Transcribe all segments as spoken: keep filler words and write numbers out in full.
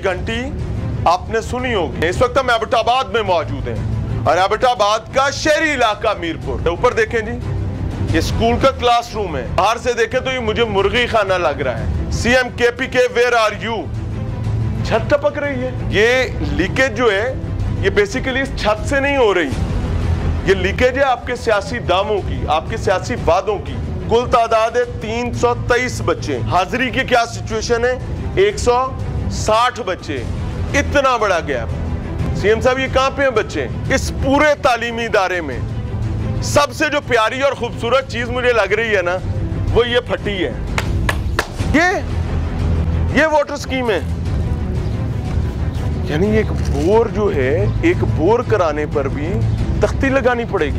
घंटी आपने सुनी होगी। इस वक्त हम एबटाबाद में मौजूद हैं और एबटाबाद का शहरी इलाका मीरपुर। ऊपर देखें जी, ये स्कूल का क्लासरूम है। बाहर से देखें तो ये मुझे मुर्गी खाना लग रहा है। सीएम केपी के वेयर आर यू? छत टपक रही है। ये लीकेज जो है ये बेसिकली इस छत से नहीं हो रही, ये लीकेज है आपके सियासी दामों की, आपके सियासी वादों की। कुल तादाद है तीन सौ तेईस बच्चे। हाजिरी की क्या सिचुएशन है? एक सौ साठ बच्चे। इतना बड़ा गैप। सीएम साहब ये कहां पे हैं बच्चे? इस पूरे तालीमी इदारे में सबसे जो प्यारी और खूबसूरत चीज मुझे लग रही है ना, वो ये फटी है। ये ये वाटर स्कीम है। यानी एक बोर जो है, एक बोर कराने पर भी तख्ती लगानी पड़ेगी।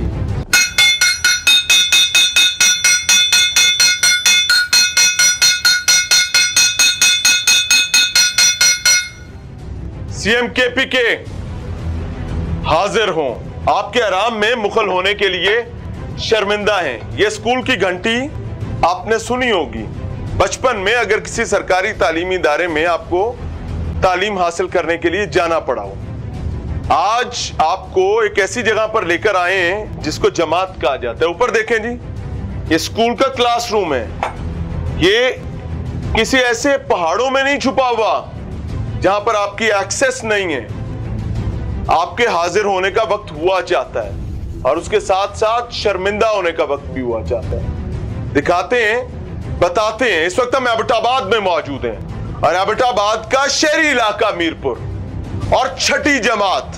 सीएम केपी के हाजिर हों, आपके आराम में मुखल होने के लिए शर्मिंदा हैं। ये स्कूल की घंटी आपने सुनी होगी। बचपन में अगर किसी सरकारी तालीमी इदारे में आपको तालीम हासिल करने के लिए जाना पड़ा हो, आज आपको एक ऐसी जगह पर लेकर आए हैं जिसको जमात कहा जाता है। ऊपर देखें जी, ये स्कूल का क्लासरूम है। ये किसी ऐसे पहाड़ों में नहीं छुपा हुआ जहां पर आपकी एक्सेस नहीं है। आपके हाजिर होने का वक्त हुआ चाहता है और उसके साथ साथ शर्मिंदा होने का वक्त भी हुआ चाहता है। दिखाते हैं, बताते हैं। इस वक्त हम एबटाबाद में मौजूद हैं और एबटाबाद का शहरी इलाका मीरपुर और छठी जमात,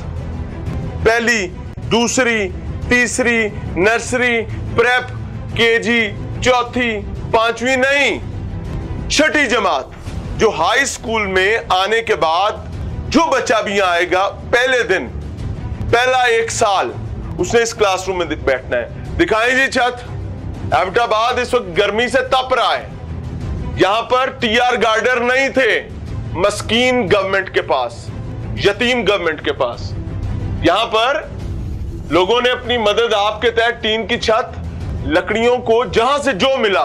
पहली, दूसरी, तीसरी, नर्सरी, प्रेप, केजी, चौथी, पांचवी नहीं, छठी जमात, जो हाई स्कूल में आने के बाद जो बच्चा भी यहां आएगा, पहले दिन, पहला एक साल उसने इस क्लासरूम में बैठना है। दिखाएं जी छत। एबटाबाद इस वक्त गर्मी से तप रहा है। यहां पर टीआर गार्डर नहीं थे मस्कीन गवर्नमेंट के पास, यतीम गवर्नमेंट के पास। यहां पर लोगों ने अपनी मदद आपके तहत टीन की छत, लकड़ियों को जहां से जो मिला,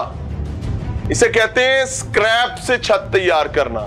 इसे कहते हैं स्क्रैप से छत तैयार करना।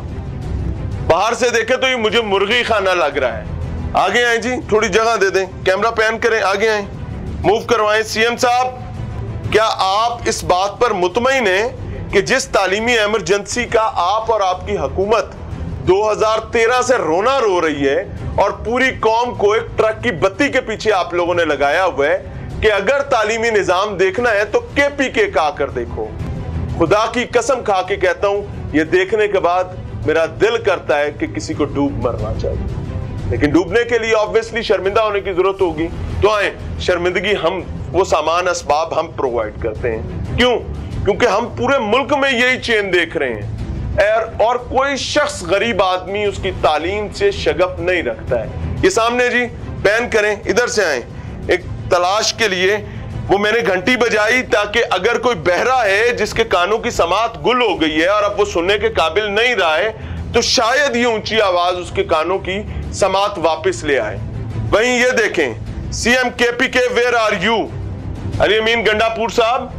बाहर से देखे तो ये मुझे मुर्गी खाना लग रहा है। आगे आए जी, थोड़ी जगह दे दें, कैमरा पैन करें, आगे आए, मूव करवाएं। सीएम साहब, क्या आप इस बात पर मुतमईन हैं कि जिस तालीमी इमरजेंसी का आप और आपकी हुकूमत दो हज़ार तेरह से रोना रो रही है और पूरी कौम को एक ट्रक की बत्ती के पीछे आप लोगों ने लगाया हुआ है कि अगर तालीमी निजाम देखना है तो केपी के का कर देखो। खुदा की कसम खा के कहता हूं, यह देखने के बाद मेरा दिल करता है कि किसी को डूब मरना चाहिए, लेकिन डूबने के लिए ऑब्वियसली शर्मिंदा होने की जरूरत होगी। तो आए, शर्मिंदगी हम, वो सामान असबाब हम प्रोवाइड करते हैं। क्यों? क्योंकि हम पूरे मुल्क में यही चेन देख रहे हैं और, और कोई शख्स, गरीब आदमी उसकी तालीम से शगफ नहीं रखता है। ये सामने जी, पैन करें, इधर से आए, एक तलाश के लिए वो मैंने घंटी बजाई ताकि अगर कोई बहरा है जिसके कानों की समात गुल हो गई है और अब वो सुनने के काबिल नहीं रहा है, तो शायद ये ऊंची आवाज उसके कानों की समात वापस ले आए। वहीं ये देखें, सीएम केपी के where are you? Ali Amin Gandapur साहब,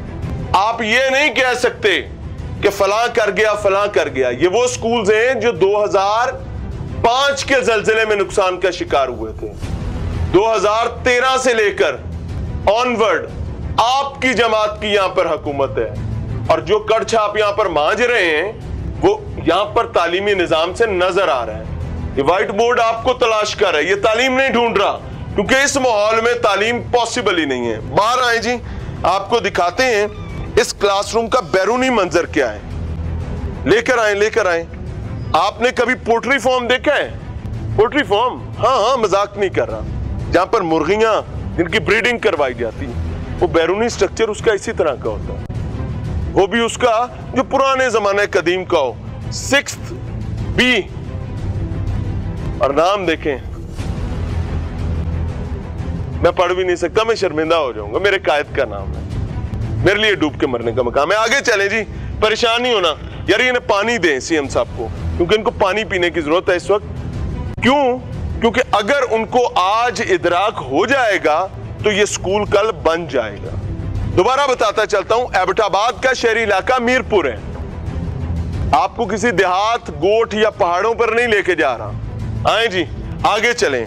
आप ये नहीं कह सकते कि फलां कर गया फलां कर गया। ये वो स्कूल्स हैं जो दो हज़ार पाँच के जलजिले में नुकसान का शिकार हुए थे। दो हज़ार तेरह से लेकर ऑनवर्ड आपकी जमात की यहां पर हुकूमत है और जो कड़छा आप यहां पर मांझ रहे हैं वो यहां पर तालीमी निजाम से नजर आ रहा है। ये व्हाइट बोर्ड आपको तलाश कर रहा है, ये तालीम नहीं ढूंढ रहा, क्योंकि इस माहौल में तालीम पॉसिबल ही नहीं है। बाहर आए जी, आपको दिखाते हैं इस क्लासरूम का बैरूनी मंजर क्या है। लेकर आए लेकर आए आपने कभी पोल्ट्री फार्म देखा है? पोल्ट्री फार्म, हाँ हाँ, मजाक नहीं कर रहा, जहां पर मुर्गियां जिनकी ब्रीडिंग करवाई जाती है, वो बैरूनी स्ट्रक्चर उसका इसी तरह का होता है। वो भी उसका जो पुराने जमाने कदीम का हो, सिक्स्थ बी, और नाम देखें, मैं पढ़ भी नहीं सकता, मैं शर्मिंदा हो जाऊंगा, मेरे कायद का नाम है, मेरे लिए डूब के मरने का मकाम है। आगे चले जी, परेशान नहीं होना यार, इन्हें पानी दें सीएम साहब को, क्योंकि इनको पानी पीने की जरूरत है इस वक्त। क्यों? क्योंकि अगर उनको आज इदराक हो जाएगा तो ये स्कूल कल बन जाएगा। दोबारा बताता चलता हूं, एबटाबाद का शहरी इलाका मीरपुर है। आपको किसी देहात, गोठ या पहाड़ों पर नहीं लेके जा रहा। आए जी, आगे चलें।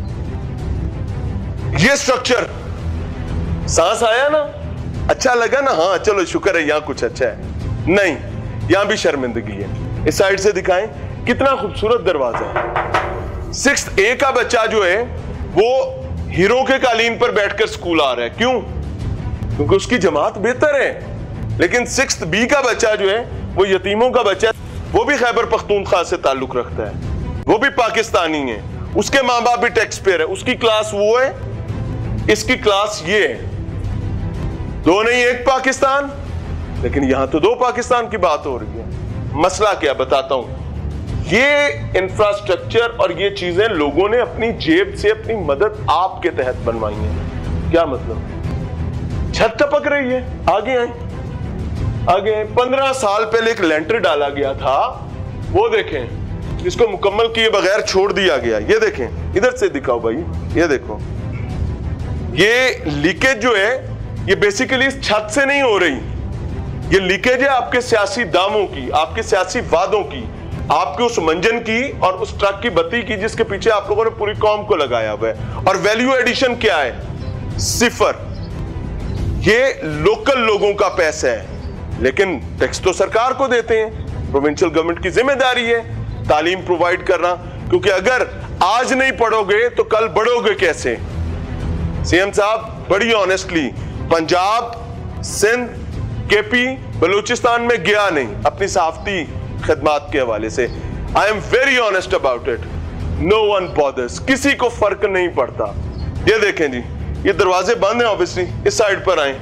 ये स्ट्रक्चर, सांस आया ना, अच्छा लगा ना? हाँ चलो शुक्र है, यहां कुछ अच्छा है। नहीं, यहां भी शर्मिंदगी है। इस साइड से दिखाएं, कितना खूबसूरत दरवाजा है। सिक्स्थ ए का बच्चा जो है वो हीरो के कालीन पर बैठकर स्कूल आ रहा है। क्यों? क्योंकि उसकी जमात बेहतर है। लेकिन सिक्स्थ बी का बच्चा जो है वो यतीमों का बच्चा, वो भी खैबर पख्तूनख्वा से ताल्लुक रखता है, वो भी पाकिस्तानी है, उसके माँ बाप भी टैक्स पेयर है, उसकी क्लास वो है, इसकी क्लास ये है। दो नहीं एक पाकिस्तान, लेकिन यहां तो दो पाकिस्तान की बात हो रही है। मसला क्या, बताता हूं। ये इंफ्रास्ट्रक्चर और ये चीजें लोगों ने अपनी जेब से, अपनी मदद आपके तहत बनवाई है। क्या मतलब? छत टपक रही है, आगे आए, आगे आए। पंद्रह साल पहले एक लेंटर डाला गया था, वो देखें, इसको मुकम्मल किए बगैर छोड़ दिया गया। ये देखें, इधर से दिखाओ भाई, ये देखो, ये लीकेज जो है ये बेसिकली इस छत से नहीं हो रही, ये लीकेज है आपके सियासी दामों की, आपके सियासी वादों की, आपके उस मंजन की और उस ट्रक की बत्ती की जिसके पीछे आप लोगों ने पूरी कौम को लगाया हुआ है। और वैल्यू एडिशन क्या है? सिफर। ये लोकल लोगों का पैसा है, लेकिन टैक्स तो सरकार को देते हैं। प्रोविंशियल गवर्नमेंट की जिम्मेदारी है तालीम प्रोवाइड करना, क्योंकि अगर आज नहीं पढ़ोगे तो कल बढ़ोगे कैसे? सीएम साहब बड़ी ऑनेस्टली पंजाब, सिंध, केपी, बलूचिस्तान में गया नहीं अपनी सहाफती खिदमात के हवाले से। I am very honest about it. No one bothers, किसी को फर्क नहीं पड़ता। ये देखें जी, ये दरवाजे बंद हैं ऑब्वियसली। इस साइड पर आए,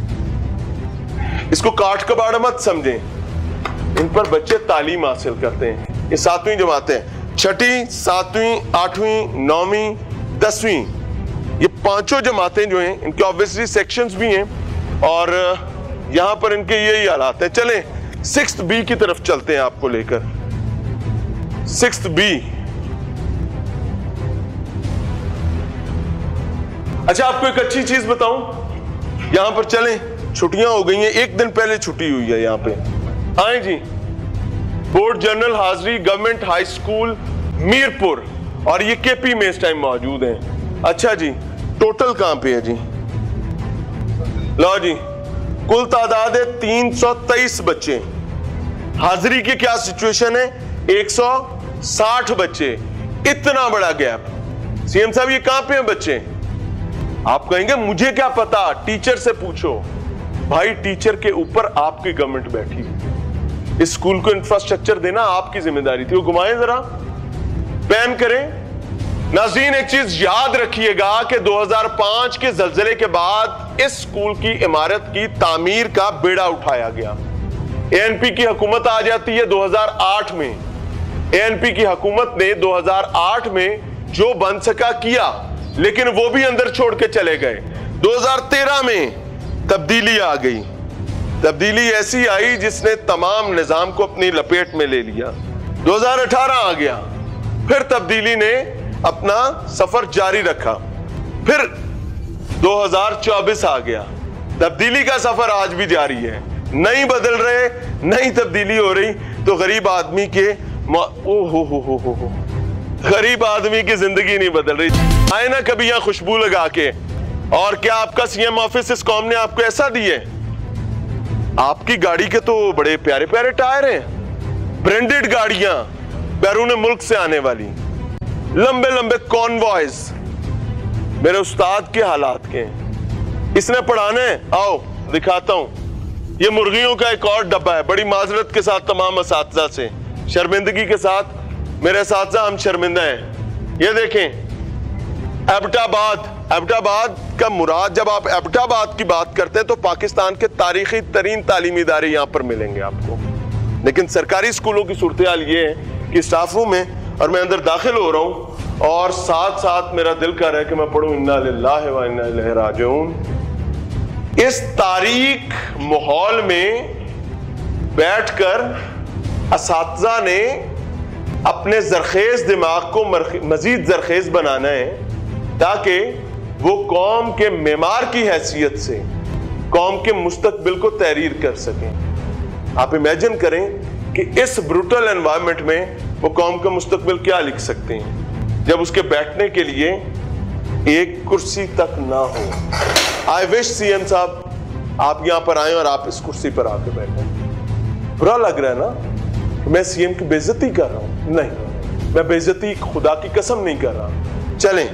इसको काट कबाड़ मत समझें, इन पर बच्चे तालीम हासिल करते हैं। ये सातवीं जमातें, छठी, सातवीं, आठवीं, नौवीं, दसवीं, ये पांचों जमातें जो हैं इनके ऑब्वियसली सेक्शंस भी हैं और यहां पर इनके यही हालात हैं। चलें सिक्स्थ बी की तरफ चलते हैं, आपको लेकर। सिक्स्थ बी, अच्छा आपको एक अच्छी चीज बताऊं, यहां पर चलें, छुट्टियां हो गई हैं, एक दिन पहले छुट्टी हुई है यहां पे। आए जी, बोर्ड जनरल हाजिरी गवर्नमेंट हाई स्कूल मीरपुर, और ये केपी में इस टाइम मौजूद हैं। अच्छा जी, टोटल कहां पे है जी? लो जी, कुल तादाद है तीन सौ तेईस बच्चे। हाजिरी की क्या सिचुएशन है? एक सौ साठ बच्चे। इतना बड़ा गैप। सीएम साहब ये कहां पे हैं बच्चे? आप कहेंगे मुझे क्या पता, टीचर से पूछो। भाई टीचर के ऊपर आपकी गवर्नमेंट बैठी, इस स्कूल को इंफ्रास्ट्रक्चर देना आपकी जिम्मेदारी थी, वो घुमाएं जरा, पैन करें। नाज़रीन एक चीज याद रखिएगा कि दो हज़ार पाँच के ज़लज़ले के बाद इस स्कूल की इमारत की तामीर का बेड़ा उठाया गया। एएनपी की हुकूमत आ जाती है दो हज़ार आठ में। एएनपी की हुकूमत ने दो हज़ार आठ में जो बन सका किया, लेकिन वो भी अंदर छोड़ के चले गए। दो हज़ार तेरह में तब्दीली आ गई। तब्दीली ऐसी आई जिसने तमाम निजाम को अपनी लपेट में ले लिया। दो हज़ार अठारह आ गया, फिर तब्दीली ने अपना सफर जारी रखा। फिर दो हज़ार चौबीस आ गया, तब्दीली का सफर आज भी जारी है। नहीं बदल रहे, नहीं तब्दीली हो रही, तो गरीब आदमी के ओ हो हो हो हो हो गरीब आदमी की जिंदगी नहीं बदल रही। आए ना कभी यहाँ खुशबू लगा के। और क्या आपका सीएम ऑफिस इस कौम ने आपको ऐसा दिए? आपकी गाड़ी के तो बड़े प्यारे प्यारे टायर हैं, ब्रांडेड गाड़ियां, बैरून मुल्क से आने वाली, लंबे लंबे कॉन्वॉयज। मेरे उस्ताद के हालात के, इसने पढ़ाना है, आओ दिखाता हूं। ये मुर्गियों का एक और डब्बा है। बड़ी माजरत के साथ तमाम असातिज़ा से, शर्मिंदगी के साथ मेरे असातिज़ा हम शर्मिंदा हैं। ये देखें, एबटाबाद। एबटाबाद का मुराद, जब आप एबटाबाद की बात करते हैं तो पाकिस्तान के तारीखी तरीन तालीमी इदारे यहाँ पर मिलेंगे आपको। लेकिन सरकारी स्कूलों की सूरत हाल ये है कि स्टाफ रूम में, और मैं अंदर दाखिल हो रहा हूँ और साथ साथ मेरा दिल कर रहा है कि मैं पढ़ूं इन्ना लिल्लाहि व इन्ना इलैहि राजिऊन। इस तारीख माहौल में बैठकर असातिज़ा ने अपने जरखेज दिमाग को मजीद जरखेज बनाना है, ताकि वो कौम के मेमार की हैसियत से कौम के मुस्तकबिल को तहरीर कर सकें। आप इमेजिन करें कि इस ब्रूटल एनवायरनमेंट में वो कौम का मुस्तकबिल क्या लिख सकते हैं जब उसके बैठने के लिए एक कुर्सी तक ना हो। आई विश सीएम साहब आप यहां पर आए और आप इस कुर्सी पर आके बैठे। बुरा लग रहा है ना कि मैं सीएम की बेइज्जती कर रहा हूं? नहीं, मैं बेइज्जती खुदा की कसम नहीं कर रहा। चलें,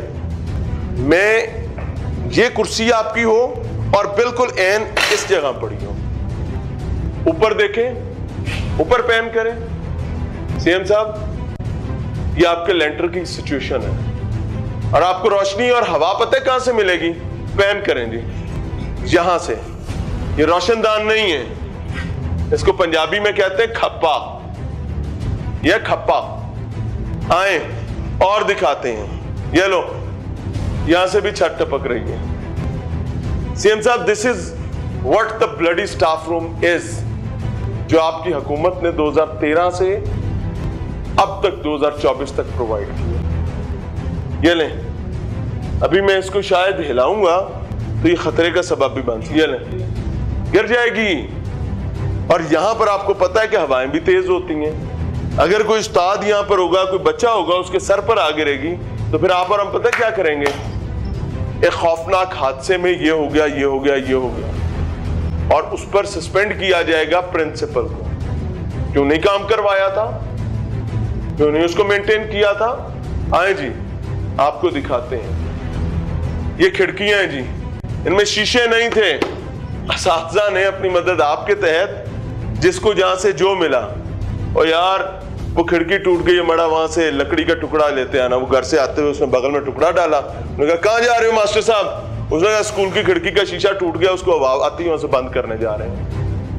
मैं ये कुर्सी आपकी हो और बिल्कुल एन इस जगह पड़ी हो। ऊपर देखें, ऊपर पैन करें। सीएम साहब, ये आपके लेंटर की सिचुएशन है और आपको रोशनी और हवा पता है कहां से मिलेगी? पैन करें जी, यहां से। ये रोशनदान नहीं है, इसको पंजाबी में कहते हैं खप्पा। यह खप्पा। आए और दिखाते हैं। ये लो, यहां से भी छत टपक रही है। सीएम साहब, this is what the bloody staff room is, जो आपकी हुकूमत ने दो हज़ार तेरह से अब तक दो हज़ार चौबीस तक प्रोवाइड किया। ये लें, अभी मैं इसको शायद हिलाऊंगा तो ये खतरे का सबब भी बन, ये लें, गिर जाएगी। और यहां पर आपको पता है कि हवाएं भी तेज होती हैं। अगर कोई उस्ताद यहां पर होगा, कोई बच्चा होगा, उसके सर पर आ गिरेगी तो फिर आप और हम पता क्या करेंगे? एक खौफनाक हादसे में ये हो गया, ये हो गया, ये हो गया, और उस पर सस्पेंड किया जाएगा प्रिंसिपल को। क्यों नहीं काम करवाया था? क्यों नहीं उसको मेंटेन किया था? आए जी, आपको दिखाते हैं। ये खिड़कियां हैं जी, इनमें शीशे नहीं थे। असातिज़ा ने अपनी मदद आपके तहत जिसको जहां से जो मिला, और यार वो खिड़की टूट गई, मड़ा वहां से लकड़ी का टुकड़ा लेते आना। वो घर से आते हुए उसने बगल में टुकड़ा डाला। उन्होंने कहा कहां जा रहे हो मास्टर साहब? उसने कहा स्कूल की खिड़की का शीशा टूट गया, उसको हवा आती है, वहां से बंद करने जा रहे हैं।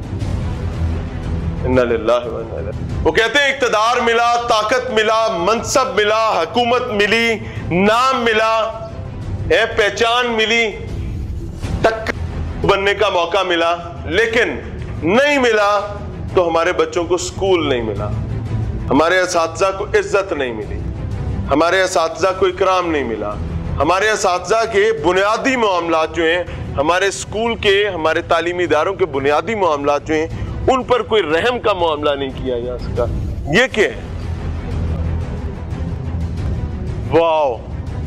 इन्ना लिल्लाहि व इन्ना इलैहि। वो कहते हैं इक़्तिदार मिला, ताकत मिला, मनसब मिला, हुकूमत मिली, नाम मिला, ए पहचान मिली, तक बनने का मौका मिला, लेकिन नहीं मिला तो हमारे बच्चों को स्कूल नहीं मिला, हमारे असातिज़ा को इज्जत नहीं मिली, हमारे असातिज़ा को इकराम नहीं मिला, हमारे असातिज़ा के बुनियादी मामलात जो हैं, हमारे स्कूल के, हमारे तालीमी इदारों के बुनियादी मामलात जो हैं, उन पर कोई रहम का मामला नहीं किया जा सका। ये क्या है? Wow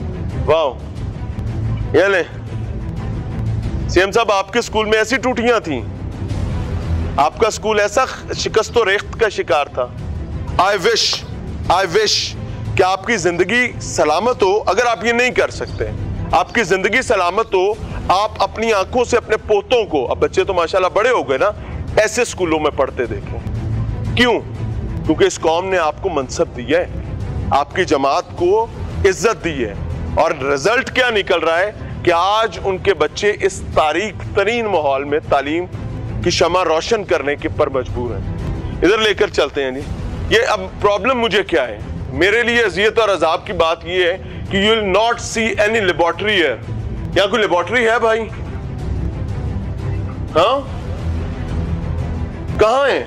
wow. ये ले सीएम साहब, आपके स्कूल में ऐसी टूटियां थी? आपका स्कूल ऐसा शिकस्त और रेख्त का शिकार था? आई विश आई विश कि आपकी जिंदगी सलामत हो। अगर आप ये नहीं कर सकते, आपकी जिंदगी सलामत हो, आप अपनी आंखों से अपने पोतों को, अब बच्चे तो माशाल्लाह बड़े हो गए ना, ऐसे स्कूलों में पढ़ते देखें। क्यों? क्योंकि इस कौम ने आपको मनसब दिया है, आपकी जमात को इज्जत दी है, और रिजल्ट क्या निकल रहा है कि आज उनके बच्चे इस तारीख तरीन माहौल में तालीम की शमा रोशन करने के पर मजबूर हैं। इधर लेकर चलते हैं जी। ये अब प्रॉब्लम मुझे क्या है? मेरे लिए अजियत और अजाब की बात ये है कि you will not see any laboratory here. यहाँ कोई लेबोरेटरी है भाई? हाँ, कहाँ है?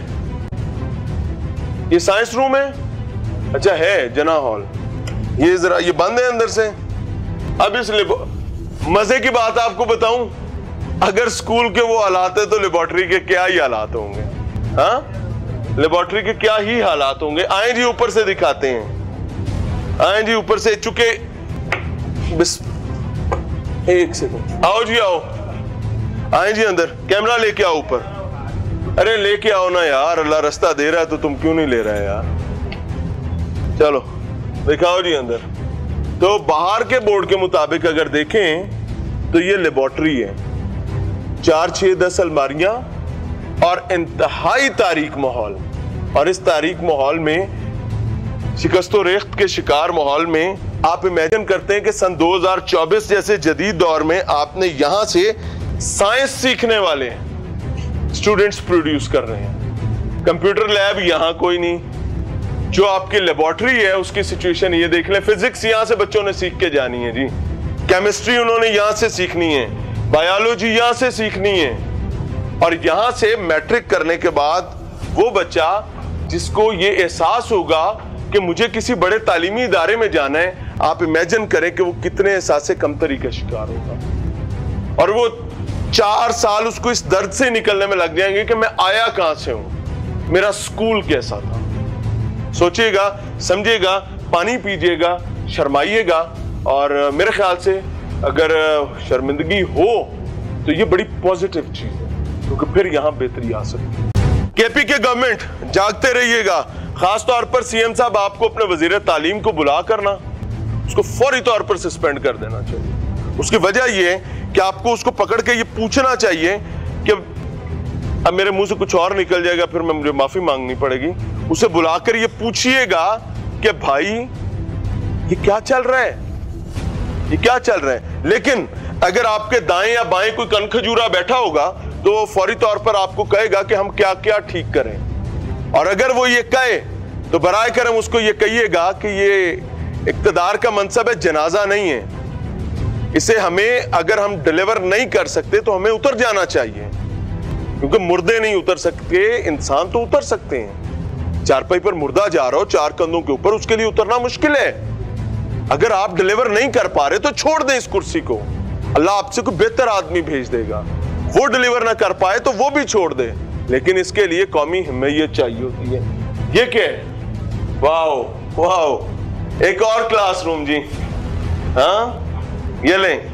ये साइंस रूम है? अच्छा है, जना हॉल। ये जरा ये बंद है अंदर से। अब इस मजे की बात आपको बताऊं, अगर स्कूल के वो हालात है तो लेबोरेटरी के क्या ही हालात होंगे। हाँ, लेबोरेटरी के क्या ही हालात होंगे। आए जी, ऊपर से दिखाते हैं। आए जी, ऊपर से। चुके बिस एक सेकंड, आओ जी आओ। आए जी अंदर, कैमरा लेके आओ ऊपर। अरे लेके आओ ना यार, अल्लाह रास्ता दे रहा है तो तुम क्यों नहीं ले रहे यार? चलो दिखाओ जी अंदर। तो बाहर के बोर्ड के मुताबिक अगर देखें तो ये लेबोरेटरी है। चार छह दस अलमारियां और इंतहाई तारीक माहौल। और इस तारीक माहौल में, शिकस्तो रेख्त के शिकार माहौल में, आप इमेजिन करते हैं कि सन दो हज़ार चौबीस जैसे जदीद दौर में आपने यहां से साइंस सीखने वाले स्टूडेंट्स प्रोड्यूस कर रहे हैं। कंप्यूटर लैब यहां कोई नहीं। जो आपकी लेबोरेटरी है उसकी सिचुएशन ये देख लें। फिजिक्स यहां से बच्चों ने सीख के जानी है जी, केमिस्ट्री उन्होंने यहां से सीखनी है, बायोलॉजी यहां से सीखनी है, और यहां से मैट्रिक करने के बाद वो बच्चा जिसको ये एहसास होगा कि मुझे किसी बड़े तालीमी इदारे में जाना है, आप इमेजिन करें कि वो कितने एहसास कमतरी का शिकार होगा। और वो चार साल उसको इस दर्द से निकलने में लग जाएंगे कि मैं आया कहां से हूं, मेरा स्कूल कैसा था। सोचिएगा, समझिएगा, पानी पीजिएगा, शर्माइएगा, और मेरे ख्याल से अगर शर्मिंदगी हो तो ये बड़ी पॉजिटिव चीज है, क्योंकि फिर यहां बेहतरी आ सकती है। केपी के गवर्नमेंट जागते रहिएगा। खासतौर पर सीएम साहब आपको अपने वजीर तालीम को बुला करना, उसको फौरी तौर पर सस्पेंड कर देना चाहिए। उसकी वजह यह है कि आपको उसको पकड़ के ये पूछना चाहिए कि अब मेरे मुंह से कुछ और निकल जाएगा, फिर मैं मुझे माफी मांगनी पड़ेगी। उसे बुलाकर ये पूछिएगा कि भाई ये क्या चल रहा है, ये क्या चल रहा है। लेकिन अगर आपके दाएं या बाएं कोई कनखजूरा बैठा होगा तो वो फौरी तौर पर आपको कहेगा कि हम क्या क्या ठीक करें। और अगर वो ये कहे तो बराए करम उसको ये कहिएगा कि ये इक्तदार का मनसब है, जनाजा नहीं है। इसे हमें, अगर हम डिलीवर नहीं कर सकते तो हमें उतर जाना चाहिए, क्योंकि मुर्दे नहीं उतर सकते, इंसान तो उतर सकते हैं। चारपाई पर मुर्दा जा रहा हो चार कंधों के ऊपर, उसके लिए उतरना मुश्किल है। अगर आप डिलीवर नहीं कर पा रहे तो छोड़ दें इस कुर्सी को, अल्लाह आपसे कोई बेहतर आदमी भेज देगा। वो डिलीवर ना कर पाए तो वो भी छोड़ दे, लेकिन इसके लिए कौमी हिम्मत चाहिए होती है। ये क्या है? वाह वाह, एक और क्लासरूम जी। हाँ, ये लें।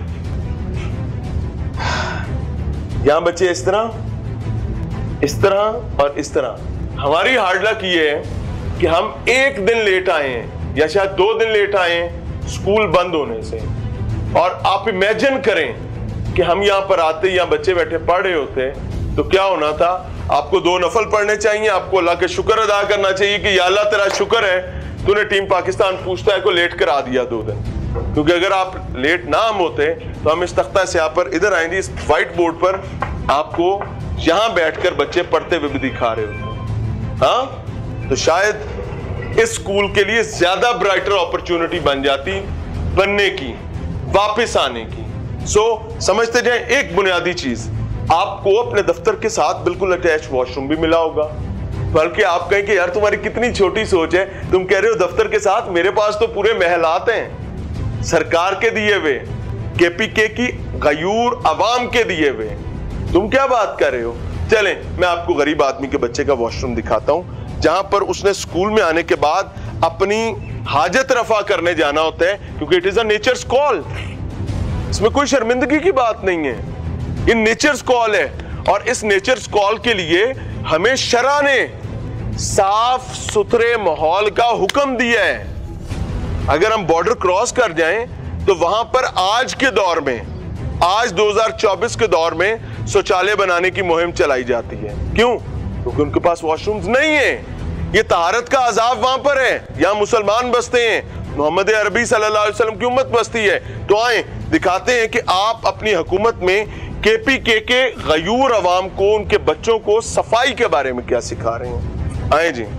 यहां बच्चे इस तरह, इस तरह और इस तरह। हमारी हार्ड लक ये है कि हम एक दिन लेट आए हैं या शायद दो दिन लेट आए हैं स्कूल बंद होने से। और आप इमेजिन करें कि हम यहां पर आते, यहां बच्चे बैठे पढ़ रहे होते तो क्या होना था। आपको दो नफल पढ़ने चाहिए, आपको अल्लाह के शुक्र अदा करना चाहिए कि या अल्लाह तेरा शुक्र है तूने टीम पाकिस्तान पूछता है को लेट करा दिया दो दिन, क्योंकि अगर आप लेट ना हम होते तो हम इस तख्ता से यहाँ पर इधर आएंगे, इस व्हाइट बोर्ड पर आपको यहां बैठकर बच्चे पढ़ते हुए भी दिखा रहे होते। हाँ, तो शायद इस स्कूल के लिए ज्यादा ब्राइटर अपॉर्चुनिटी बन जाती बनने की, वापस आने की। सो so, समझते जाएं, एक बुनियादी चीज, आपको अपने दफ्तर के साथ बिल्कुल अटैच वॉशरूम भी मिला होगा। बल्कि आप कहें कि यार तुम्हारी कितनी छोटी सोच है, तुम कह रहे हो दफ्तर के साथ, मेरे पास तो पूरे महलात हैं सरकार के दिए हुए, केपीके की गयूर अवाम के दिए हुए। तुम क्या बात कर रहे हो? चलें, मैं आपको गरीब आदमी के बच्चे का वॉशरूम दिखाता हूं, जहां पर उसने स्कूल में आने के बाद अपनी हाजत रफा करने जाना होता है, क्योंकि it is a nature's call. इसमें कोई शर्मिंदगी की बात नहीं है, ये नेचर्स कॉल है। और इस नेचर्स कॉल के लिए हमें शरा ने साफ सुथरे माहौल का हुक्म दिया है। अगर हम बॉर्डर क्रॉस कर जाएं तो वहां पर आज के दौर में, आज दो हज़ार चौबीस के दौर में शौचालय बनाने की मुहिम चलाई जाती है। क्यों? क्योंकि उनके पास वॉशरूम्स नहीं है। ये तहारत का अजाब वहां पर है, यहां मुसलमान बसते हैं, मोहम्मद अरबी सल्लल्लाहु अलैहि वसल्लम की उम्मत बसती है। तो आए दिखाते हैं कि आप अपनी हुकूमत में केपीके के गयूर अवाम को, उनके बच्चों को सफाई के बारे में क्या सिखा रहे हैं। आए जी,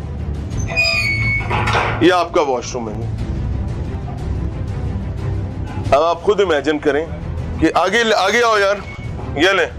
ये आपका वॉशरूम है। अब आप खुद इमेजिन करें कि आगे आगे आओ यार, ये ले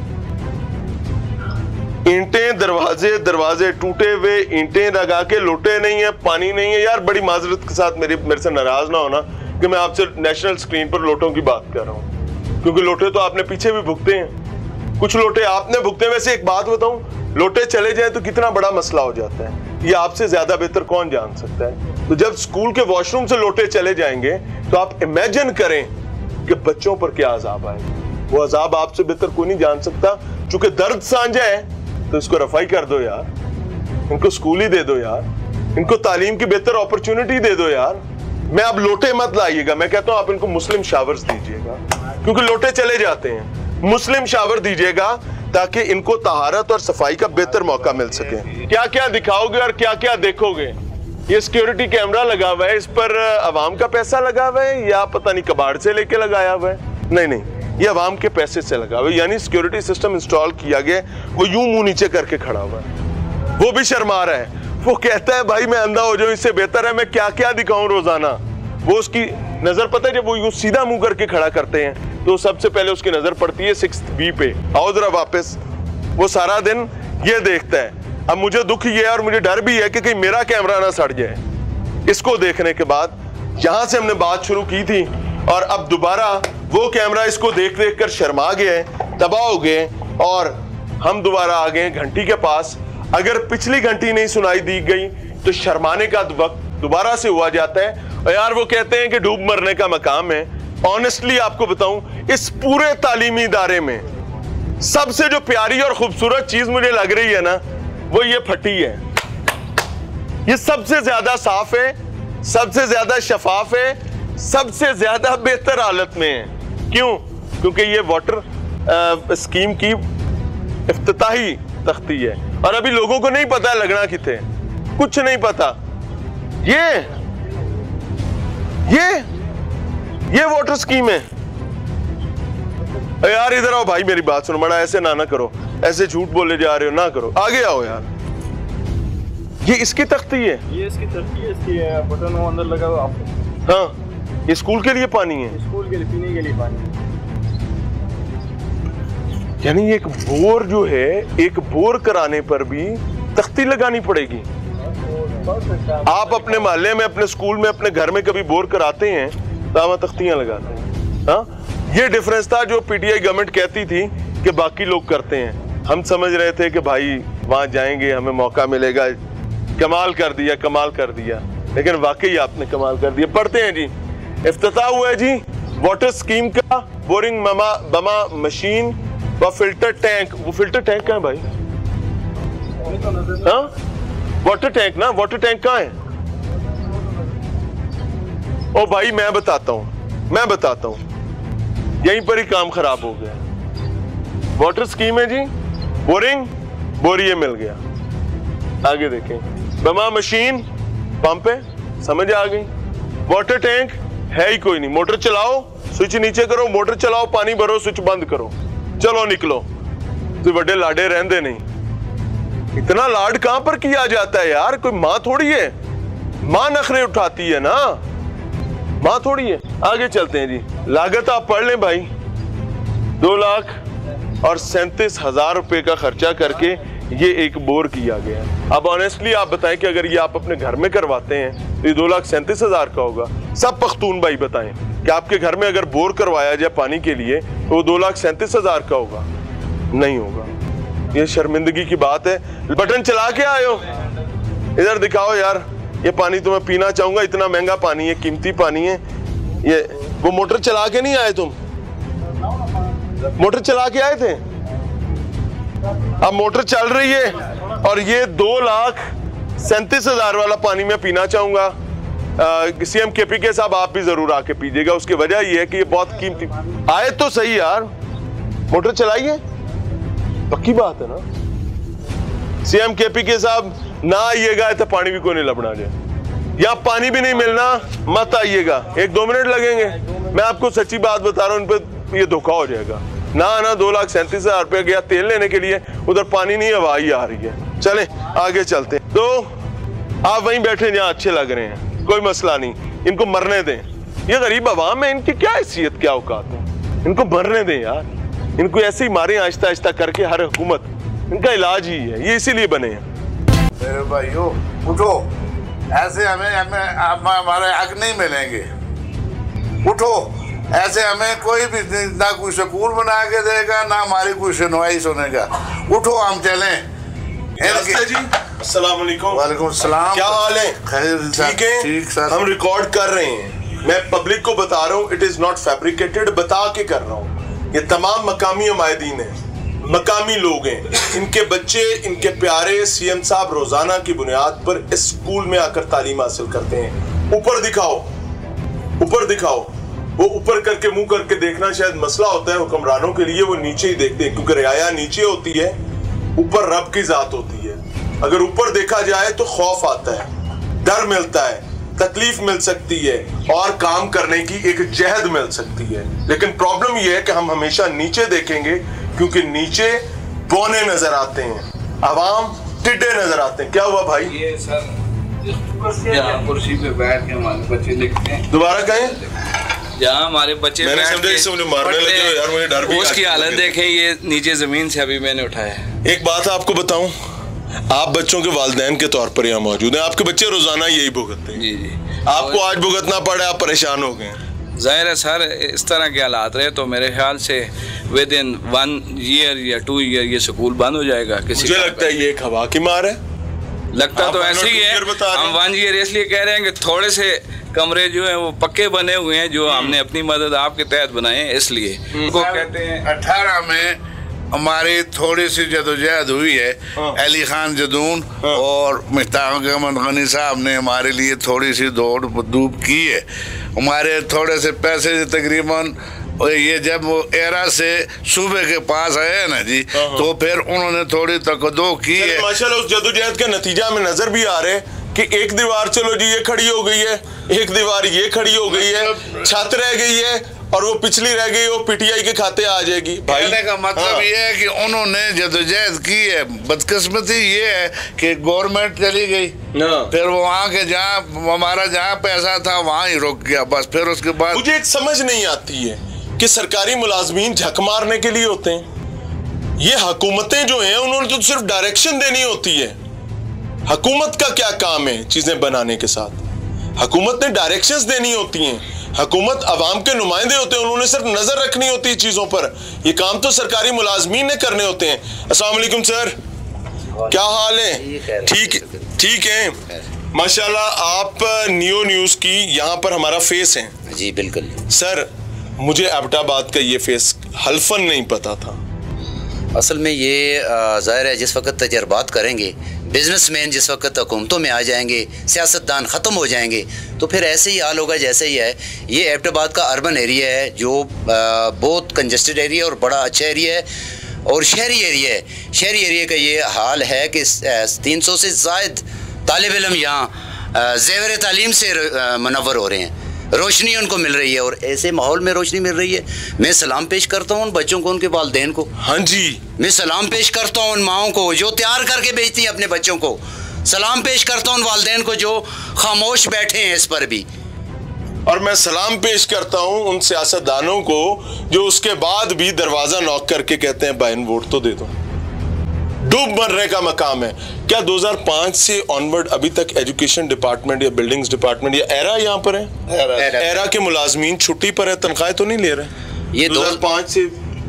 ईंटें, दरवाजे दरवाजे टूटे हुए, ईंटें लगा के, लोटे नहीं है, पानी नहीं है। यार बड़ी माजरत के साथ मेरी मेरे से नाराज ना होना कि मैं आपसे नेशनल स्क्रीन पर लोटों की बात कर रहा हूँ, क्योंकि लोटे तो आपने पीछे भी भुगते हैं, कुछ लोटे आपने भुगते। वैसे एक बात बताऊं, लोटे चले जाए तो कितना बड़ा मसला हो जाता है, ये आपसे ज्यादा बेहतर कौन जान सकता है। तो जब स्कूल के वॉशरूम से लोटे चले जाएंगे तो आप इमेजिन करें कि बच्चों पर क्या अजाब आएगा। वो अजाब आपसे बेहतर कोई नहीं जान सकता। चूंकि दर्द साझा है तो इसको रफाई कर दो यार, इनको स्कूल ही दे दो यार, इनको तालीम की बेहतर अपॉर्चुनिटी दे दो यार। मैं अब लोटे मत लाइएगा, मैं कहता हूं आप इनको मुस्लिम शावर्स दीजिएगा, क्योंकि लोटे चले जाते हैं। मुस्लिम शावर दीजिएगा ताकि इनको तहारत और सफाई का बेहतर मौका मिल सके। क्या क्या दिखाओगे और क्या क्या देखोगे? ये सिक्योरिटी कैमरा लगा हुआ है, इस पर अवाम का पैसा लगा हुआ है या पता नहीं कबाड़ से लेके लगाया हुआ है? नहीं नहीं, ये अवाम के पैसे से लगा हुआ है, यानी सिक्योरिटी सिस्टम इंस्टॉल किया गया। वो यूं मुंह नीचे करके खड़ा हुआ है, वो भी शर्मा रहा है। वो कहता है भाई मैं अंधा हो जाऊं, इससे बेहतर है मैं क्या क्या दिखाऊं रोजाना। वो उसकी नजर, पता है जब वो यूं सीधा मुंह करके खड़ा करते हैं तो सबसे पहले उसकी नजर पड़ती है सिक्स बी पे। आओ जरा वापस। वो सारा दिन ये देखता है। अब मुझे दुख ये है और मुझे डर भी है कि कहीं मेरा कैमरा ना सड़ जाए। इसको देखने के बाद यहां से हमने बात शुरू की थी और अब दोबारा वो कैमरा इसको देख देख कर शर्मा गए, तबाह हो गए और हम दोबारा आ गए घंटी के पास। अगर पिछली घंटी नहीं सुनाई दी गई तो शर्माने का वक्त दोबारा से हुआ जाता है। और यार वो कहते हैं कि डूब मरने का मकाम है। ऑनेस्टली आपको बताऊं, इस पूरे तालीमी इदारे में सबसे जो प्यारी और खूबसूरत चीज मुझे लग रही है ना, वो ये फटी है। ये सबसे ज्यादा साफ है, सबसे ज्यादा शफाफ है, सबसे ज्यादा बेहतर हालत में है। क्यों? क्योंकि ये वाटर आ, स्कीम की इफ्तिताही तख्ती है और अभी लोगों को नहीं पता लगना किथे, कुछ नहीं पता। ये ये ये वाटर स्कीम है। यार इधर आओ भाई, मेरी बात सुनो, बड़ा ऐसे ना ना करो, ऐसे झूठ बोले जा रहे हो, ना करो, आगे आओ यार। ये इसकी तख्ती है, ये इसकी तख्ती है, इसकी बटन वो अंदर लगा हुआ आपको। हाँ, ये स्कूल के लिए पानी है, स्कूल के लिए पीने के लिए पानी। यानी एक बोर जो है, एक बोर कराने पर भी तख्ती लगानी पड़ेगी। आप अपने मोहल्ले में, अपने स्कूल में, अपने घर में कभी बोर कराते हैं तो हम तख्तियां लगाते हैं। हाँ, ये डिफरेंस था जो पीटीआई गवर्नमेंट कहती थी कि बाकी लोग करते हैं। हम समझ रहे थे कि भाई वहां जाएंगे हमें मौका मिलेगा, कमाल कर दिया, कमाल कर दिया। लेकिन वाकई आपने कमाल कर दिया। पढ़ते हैं जी, इफ्तिताह हुआ है जी वाटर स्कीम का। बोरिंग ममा बमा मशीन व फिल्टर टैंक। वो फिल्टर टैंक कहाँ है भाई? हाँ, वाटर टैंक ना, वाटर टैंक कहाँ है? ओ भाई मैं बताता हूँ, मैं बताता हूँ, यहीं पर ही काम खराब हो गया। वाटर स्कीम है जी, बोरिंग, बोरिए मिल गया। आगे देखें, बमा मशीन, पंप है, समझ आ गई। वाटर टैंक है ही कोई नहीं। मोटर चलाओ, स्विच नीचे करो, मोटर चलाओ, पानी भरो, स्विच बंद करो, चलो निकलो। तो बड़े लाडे रहंदे नहीं। इतना लाड कहां पर किया जाता है यार? कोई माँ थोड़ी है, माँ नखरे उठाती है ना, माँ थोड़ी है। आगे चलते हैं जी। लागत आप पढ़ लें भाई, दो लाख और सैंतीस हजार रुपए का खर्चा करके ये एक बोर किया गया। अब ऑनेस्टली आप बताएं कि अगर ये आप अपने घर में करवाते हैं तो ये दो लाख सैंतीस हजार का होगा। सब पख्तून भाई बताएं कि आपके घर में अगर बोर करवाया जाए पानी के लिए तो वो दो लाख सैंतीस हजार का होगा? नहीं होगा। ये शर्मिंदगी की बात है। बटन चला के आए हो, इधर दिखाओ यार, ये पानी तो मैं पीना चाहूंगा, इतना महंगा पानी है, कीमती पानी है। ये वो मोटर चला के नहीं आए तुम? मोटर चला के आए थे? अब मोटर चल रही है और ये दो लाख सैंतीस हजार वाला पानी मैं पीना चाहूंगा। सीएम केपी के साहब आप भी जरूर आके पीजिएगा। उसकी वजह ये है कि ये बहुत कीमती। आए तो सही यार, मोटर चलाइए, पक्की बात है ना। सीएम केपी के साहब ना आइएगा तो पानी भी कोई नहीं लबना जाए, या पानी भी नहीं मिलना, मत आइएगा, एक दो मिनट लगेंगे। मैं आपको सच्ची बात बता रहा हूं, इन पे ये धोखा हो जाएगा। ना ना दो लाख सैंतीस हजार रुपये गया तेल लेने के लिए, उधर पानी नहीं, हवा ही आ रही है। चले आगे चलते हैं। तो आप वहीं बैठे जहाँ अच्छे लग रहे हैं, कोई मसला नहीं, इनको मरने दें। ये गरीब अवाम है, इनकी क्या हैसियत, क्या औकात है, इनको मरने दें यार। इनको ऐसे ही मारे आहिस्ता आहिस्ता करके, हर हुकूमत इनका इलाज ही है, ये इसीलिए बने हैं। मेरे भाइयों उठो, ऐसे हमें हमें हमारे हक नहीं मिलेंगे। उठो, ऐसे हमें कोई भी ना कोई स्कूल बना के देगा, ना हमारी कोई सुनवाई सुनेगा। उठो, हम चलें। जी अस्सलाम वालेकुम। वालेकुम सलाम। क्या हाल है? ठीक है, ठीक सर। हम रिकॉर्ड कर रहे हैं, मैं पब्लिक को बता रहा हूँ, इट इज नॉट फैब्रिकेटेड, बता के कर रहा हूँ। ये तमाम मकामी हमायदीन है, मकामी लोग हैं, इनके बच्चे, इनके प्यारे सीएम साहब रोजाना की बुनियाद पर इस स्कूल में आकर तालीम हासिल करते हैं। ऊपर दिखाओ, ऊपर दिखाओ। वो ऊपर करके मुंह करके देखना शायद मसला होता है हुक्मरानों के लिए, वो नीचे ही देखते हैं, क्योंकि रियाया नीचे होती है, ऊपर रब की जात होती है। अगर ऊपर देखा जाए तो खौफ आता है, डर मिलता है, तकलीफ मिल सकती है और काम करने की एक जहद मिल सकती है। लेकिन प्रॉब्लम यह है कि हम हमेशा नीचे देखेंगे, क्योंकि नीचे बौने नजर आते हैं, अवाम टिड्डे नजर आते हैं। क्या हुआ भाई? ये सर कुर्सी पे बैठ के हमारे बच्चे लिखते हैं। दोबारा कहें? जहाँ हमारे बच्चे मैंने समझा इससे मुझे मारने लगे हो यार, मुझे डर भी। उसकी हालत देखें, ये नीचे जमीन से अभी मैंने उठाया है। एक बात आपको बताऊं, आप बच्चों के वालिदैन के तौर पर यहाँ मौजूद हैं, आपके बच्चे रोजाना यही भुगतते हैं। जी जी। आपको आज भुगतना पड़े, आप परेशान हो गए। जाहिर है सर, इस तरह के हालात रहे तो मेरे ख्याल से विद इन वन ईयर या टू ईयर ये स्कूल बंद हो जाएगा। किसी मुझे लगता है ये एक हवा की मार है। लगता तो ऐसे ही है। हम वन ईयर इसलिए कह रहे हैं कि थोड़े से कमरे जो हैं वो पक्के बने हुए हैं, जो हमने अपनी मदद आपके तहत बनाए हैं, इसलिए उनको कहते हैं। अठारह में हमारी थोड़ी सी जदोजहद हुई है। अली खान जदून और मुश्ताक अहमद गनी साहब ने हमारे लिए थोड़ी सी दौड़ धूप की है। हमारे थोड़े से पैसे तकरीबन ये जब वो एरा से सूबे के पास आए ना जी, तो फिर उन्होंने थोड़ी तकदो की है। माशाल्लाह उस जदोजहद का नतीजा में नजर भी आ रहा है कि एक दीवार चलो जी ये खड़ी हो गई है, एक दीवार ये खड़ी हो गई है, छत रह गई है और वो पिछली रह गई, वो पीटीआई के खाते आ जाएगी। कहने का मतलब हाँ। ये है कि उन्होंने जदोजहद की है। बदकिस्मती ये है कि गवर्नमेंट चली गई, फिर वो वहाँ के जहाँ हमारा जहाँ पैसा था वहाँ ही रुक गया बस। फिर उसके बाद मुझे एक समझ नहीं आती है कि सरकारी मुलाजमीन झक मारने के लिए होते हैं। ये हुकूमतें जो हैं उन्होंने तो सिर्फ डायरेक्शन देनी होती है। हुकूमत का क्या काम है चीजें बनाने के साथ? हुकूमत ने डायरेक्शंस देनी होती हैं। हुकूमत अवाम के नुमाइंदे होते हैं, उन्होंने सिर्फ नजर रखनी होती है चीजों पर। ये काम तो सरकारी मुलाजमीन ने करने होते हैं। अस्सलाम वालेकुम सर, क्या हाल है? ठीक ठीक है माशाल्लाह। आप न्यू न्यूज की यहाँ पर हमारा फेस है। जी बिल्कुल सर, मुझे एबटाबाद का ये फेस हल्फन नहीं पता था। असल में ये ज़ाहिर है जिस वक्त तजर्बात करेंगे, बिजनेसमैन जिस वक्त हुकूमतों में आ जाएंगे, सियासतदान ख़त्म हो जाएंगे, तो फिर ऐसे ही हाल होगा जैसे ही है। ये एबटाबाद का अर्बन एरिया है जो बहुत कंजस्टेड एरिया और बड़ा अच्छा एरिया है, और शहरी एरिया है। शहरी एरिया का ये हाल है कि तीन सौ से ज़ायद तालिब इल्म यहाँ ज़ेवर तालीम से मुनव्वर हो रहे हैं, रोशनी उनको मिल रही है, और ऐसे माहौल में रोशनी मिल रही है। मैं सलाम पेश करता हूँ उन बच्चों को, उनके वालिदैन को। हाँ जी, मैं सलाम पेश करता हूँ उन माओं को जो तैयार करके बेचती हैं अपने बच्चों को। सलाम पेश करता हूँ उन वालिदैन को जो खामोश बैठे हैं इस पर भी। और मैं सलाम पेश करता हूँ उन सियासतदानों को जो उसके बाद भी दरवाजा नॉक करके कहते हैं भाई वोट तो दे दो। डूब मरने का मकाम है। क्या दो हज़ार पाँच से ऑनवर्ड अभी तक एजुकेशन डिपार्टमेंट या बिल्डिंग्स डिपार्टमेंट या एरा यहाँ पर है? एरा, एरा, एरा के मुलाजमीन छुट्टी पर है, तनख्वाहें तो नहीं ले रहे? ये दो हज़ार पाँच से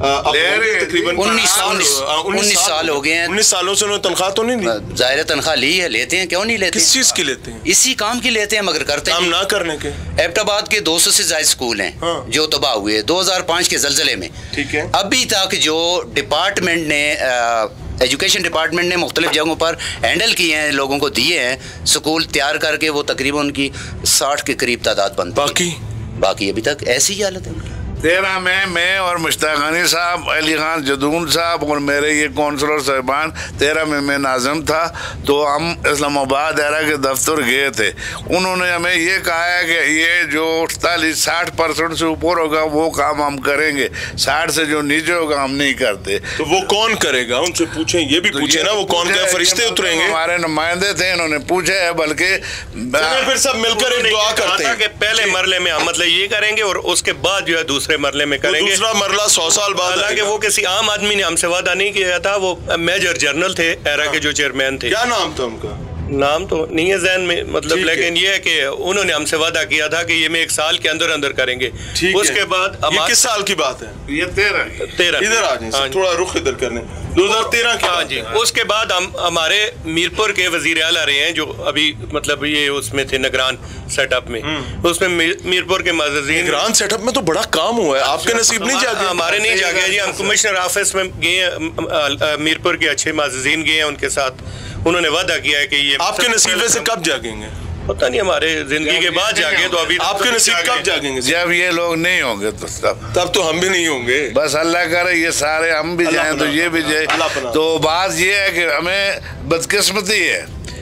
तकरीबन उन्नीस उन्नीस साल हो गए हैं। उन्नीस सालों से उन्होंने तनख्वाह तो नहीं ली। जाहिर तनख्वाह ली है, लेते हैं, क्यों नहीं लेते? किस चीज की लेते हैं? इसी काम की लेते हैं, मगर करते काम ना करने के। एबटाबाद के दो सौ से ज्यादा स्कूल हैं हाँ। जो तबाह हुए दो हज़ार पाँच के जलजले में। ठीक है। अभी तक जो डिपार्टमेंट ने एजुकेशन डिपार्टमेंट ने मुख्तलिफ जगहों पर हैंडल किए हैं, लोगों को दिए हैं स्कूल तैयार करके, वो तकरीबन उनकी साठ के करीब तादाद बनती है। बाकी बाकी अभी तक ऐसी ही हालत है उनकी। तेरह में मैं और मुश्ताक गनी साहब, अली खान जदून साहब और मेरे ये काउंसलर साहिबान, तेरह में मैं नाज़िम था, तो हम इस्लामाबाद एरा के दफ्तर गए थे। उन्होंने हमें ये कहा है कि ये जो चालीस साठ परसेंट से ऊपर होगा वो काम हम करेंगे, साठ से जो नीचे होगा हम नहीं करते। तो वो कौन करेगा? उनसे पूछें, ये भी तो पूछे ना, वो कौन क्या फरिश्ते उतरेंगे? हमारे नुमाइंदे थे, इन्होंने पूछा है, बल्कि फिर सब मिलकर एक दुआ करते हैं कि पहले मरले में हम मतलब ये करेंगे और उसके बाद जो है दूसरे मरले में करेंगे। दूसरा मरला सौ साल बाद। हालांकि वो किसी आम आदमी ने हमसे वादा नहीं किया था, वो मेजर जनरल थे एरा के जो चेयरमैन थे। क्या नाम था उनका? नाम तो नहीं है ज़हन में, मतलब लेकिन ये है कि उन्होंने हमसे वादा किया था कि ये मैं एक साल के अंदर अंदर करेंगे। उसके बाद ये किस साल की बात है? ये तेरह तेरह इधर आ जाए, थोड़ा रुख इधर करने। दो हज़ार तेरह की। हाँ जी। उसके बाद हम हमारे मीरपुर के वजीर आला रहे हैं जो अभी मतलब ये उसमें थे निगरान सेटअप में, उसमें मीरपुर के माज़ीन निगरान सेटअप में तो बड़ा काम हुआ है, आपके नसीब नहीं जागे? हमारे नहीं जागे जी। हम कमिश्नर ऑफिस में गए, मीरपुर के अच्छे माज़ीन गए हैं, उनके साथ उन्होंने वादा किया है कि ये आपके नसीब से कब जागेंगे पता नहीं, हमारे जिंदगी के बाद जागे तो अभी आपके नसीब कब जागेंगे? जब ये लोग नहीं होंगे तो तब तब तो हम भी नहीं होंगे। बस अल्लाह करे ये सारे हम भी जाएं तो ये भी जाए। तो बात ये है कि हमें बदकिस्मती है,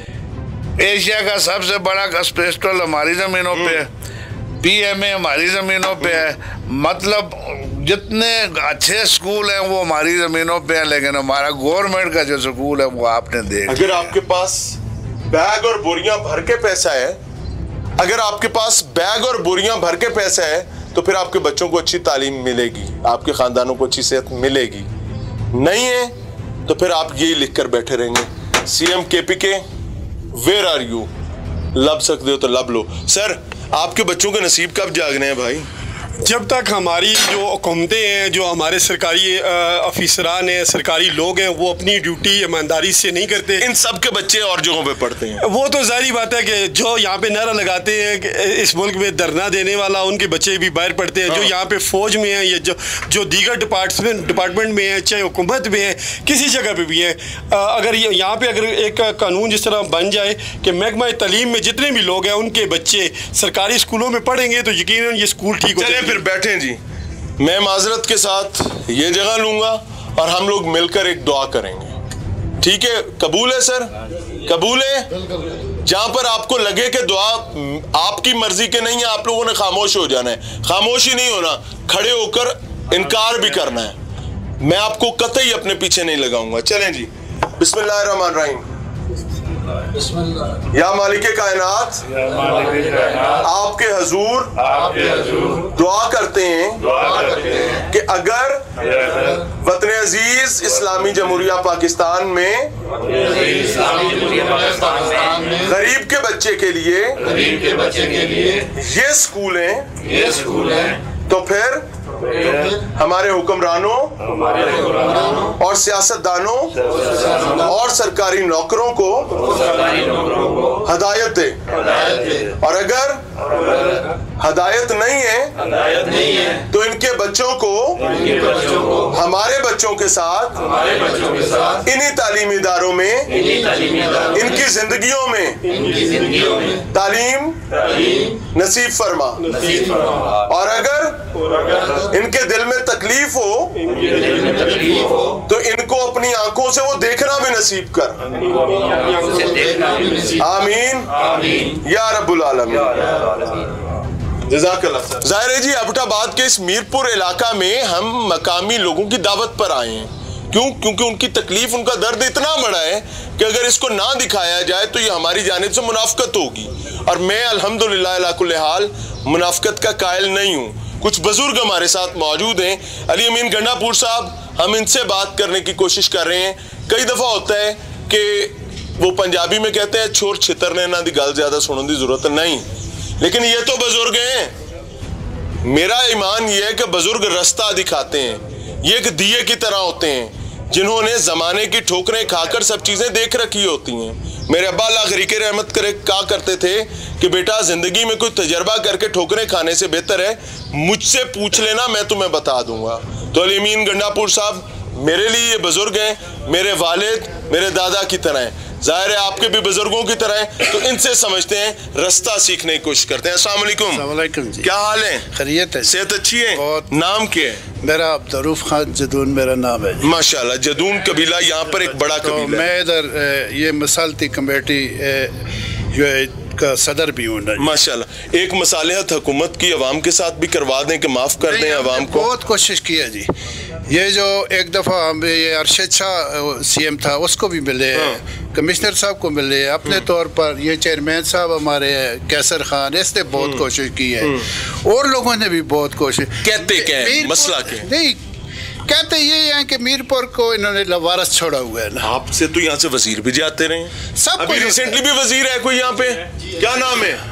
एशिया का सबसे बड़ा स्पेशल हमारी जमीनों पे है, पीएमए हमारी जमीनों पे है, मतलब जितने अच्छे स्कूल हैं वो हमारी जमीनों पे हैं, लेकिन हमारा गवर्नमेंट का जो स्कूल है वो आपने देखा। अगर आपके पास बैग और बोरियां भर के पैसा है, अगर आपके पास बैग और बोरियां भर के पैसा है तो फिर आपके बच्चों को अच्छी तालीम मिलेगी, आपके खानदानों को अच्छी सेहत मिलेगी। नहीं है तो फिर आप यही लिख कर बैठे रहेंगे, CM KPK where are you? लब सकते हो तो लब लो। सर, आपके बच्चों के नसीब कब जागने हैं भाई? जब तक हमारी जो हुकूमतें हैं, जो हमारे सरकारी अफसरान हैं, सरकारी लोग हैं, वो अपनी ड्यूटी ईमानदारी से नहीं करते। इन सब के बच्चे और जगहों पे पढ़ते हैं। वो तो जाहिर बात है कि जो यहाँ पे नारा लगाते हैं कि इस मुल्क में धरना देने वाला, उनके बच्चे भी बाहर पढ़ते हैं। हाँ। जो यहाँ पे फौज में हैं या जो जो दीगर डिपार्टमेंट डिपार्टमेंट में हैं, चाहे हुकूमत में है, किसी जगह पे भी हैं, अगर यहाँ पे अगर एक कानून जिस तरह बन जाए कि महकमा तालीम में जितने भी लोग हैं उनके बच्चे सरकारी स्कूलों में पढ़ेंगे तो यकीनन ये स्कूल ठीक हो जाएंगे। चलिए फिर बैठें जी, मैं माजरत के साथ ये जगह लूंगा और हम लोग मिलकर एक दुआ करेंगे, ठीक है? कबूल है सर? कबूल है? जहां पर आपको लगे कि दुआ आपकी मर्जी के नहीं है, आप लोगों ने खामोश हो जाना है। खामोश ही नहीं होना, खड़े होकर इनकार भी करना है। मैं आपको कतई अपने पीछे नहीं लगाऊंगा। चलें जी, बिस्मिल्लाहिर्रहमानिर्रहीम। या मालिक कायनात, आपके हजूर दुआ करते हैं कि अगर वतन अजीज इस्लामी जमहूरिया पाकिस्तान में गरीब के बच्चे के लिए ये स्कूल हैं, तो फिर हमारे हुक्मरानों और सियासतदानों और सरकारी नौकरों को हदायत दे, और अगर हदायत नहीं है तो इनके बच्चों को हमारे बच्चों के साथ इन्हीं तालीमी इदारों में, इनकी जिंदगियों में तालीम नसीब फरमा, और अगर इनके दिल में तकलीफ हो तो इनको अपनी आंखों से वो देखना भी नसीब कर। आमीन या रब्बुल आलमीन। जज़ाकल्लाह। ज़ाहिर है जी, एबटाबाद के इस मीरपुर इलाका में हम मकामी लोगों की दावत पर आए हैं। क्यों? क्योंकि उनकी तकलीफ, उनका दर्द इतना बड़ा है कि अगर इसको ना दिखाया जाए तो ये हमारी जानिब से मुनाफकत होगी, और मैं अल्हम्दुलिल्लाह अला कुल्ले हाल मुनाफकत का कायल नहीं हूँ। कुछ बुजुर्ग हमारे साथ मौजूद हैं, अली अमीन गंडापुर साहब, हम इनसे बात करने की कोशिश कर रहे हैं। कई दफ़ा होता है कि वो पंजाबी में कहते हैं छोर छितरने ना दी गल ज्यादा सुनने की जरूरत नहीं, लेकिन ये तो बुजुर्ग हैं। मेरा ईमान ये है कि बुजुर्ग रास्ता दिखाते हैं, ये एक दिए की तरह होते हैं जिन्होंने जमाने की ठोकरें खाकर सब चीजें देख रखी होती हैं। मेरे अब्बा अल्लाह गरीके रहमत करे कहा करते थे कि बेटा, जिंदगी में कोई तजर्बा करके ठोकरें खाने से बेहतर है मुझसे पूछ लेना, मैं तुम्हें बता दूंगा। तो अली अमीन गंडापुर साहब मेरे लिए ये बुजुर्ग हैं, मेरे वालिद मेरे दादा की तरह हैं। जाहिर है आपके भी बुजुर्गों की तरह है, तो इनसे समझते हैं, रास्ता सीखने की कोशिश करते हैं। अस्सलाम वालेकुम। अस्सलाम वालेकुम जी। क्या हाल है? खैरियत है? सेहत अच्छी है? बहुत। नाम क्या है? मेरा अब्दुर्रऊफ खान जदून मेरा नाम है। माशाल्लाह, जदून कबीला यहाँ पर एक बड़ा तो कबीला। मैं इधर ये मसालती कमेटी जो है का सदर भी हूँ। माशाल्लाह, एक मसालहत हुकूमत की अवाम के साथ भी करवा दें कि माफ कर दें अवाम को। बहुत कोशिश की है जी। ये जो एक दफ़ा हम ये अरशद शाह सीएम था उसको भी मिले, हाँ। कमिश्नर साहब को मिले, अपने तौर पर ये चेयरमैन साहब हमारे कैसर खान, इसने बहुत कोशिश की है, और लोगों ने भी बहुत कोशिश। कहते क्या है मसला क्या? नहीं कहते ये हैं कि मीरपुर को इन्होंने लवारस छोड़ा हुआ है ना। आपसे तो यहाँ से वजीर भी जाते रहे, सब अभी रिसेंटली भी वजीर है कोई यहाँ पे, क्या नाम है?